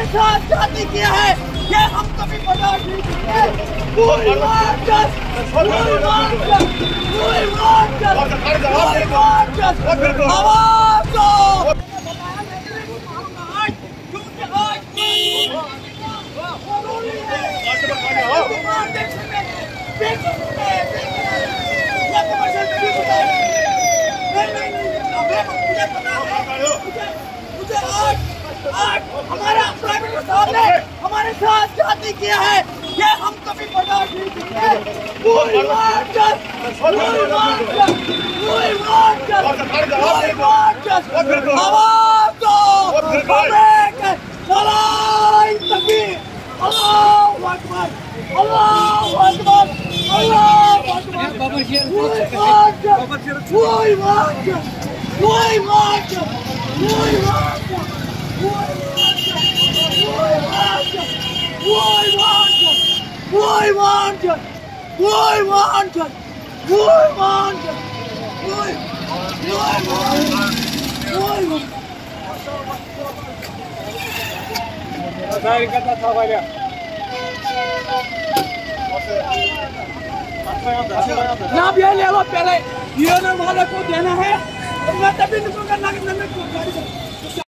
हमारे साथ जाति किया है, ये हम कभी बर्दाश्त नहीं करेंगे। आवाज दो। मुझे आज हमारा प्राइम मिनिस्टर साहब ने हमारे साथ जाति किया है, ये हम कभी बर्दाश्त नहीं करेंगे। आवाज दो। अल्लाहू अकबर, अल्लाहू अकबर, अल्लाहू अकबर। ना ये ले लो, पहले ये वाले को देना है, मैं तभी निकल कर